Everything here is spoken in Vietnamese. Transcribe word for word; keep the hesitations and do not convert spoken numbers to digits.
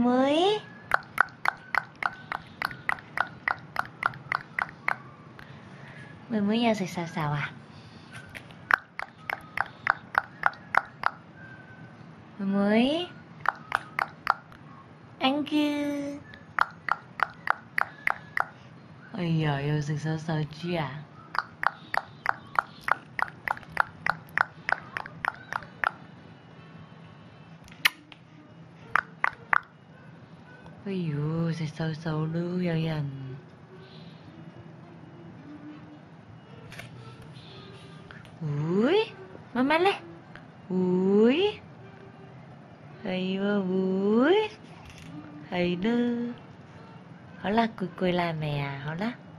mới mới mới nhau sao sao à? Mới ăn cứ ôi giời ơi sao sao sao chứ à? Ôi dồi sao sao sao lưu vậy anh? Ui mama le ui hay quá ui hay nữa. Hả là cười cười là mẹ à hả là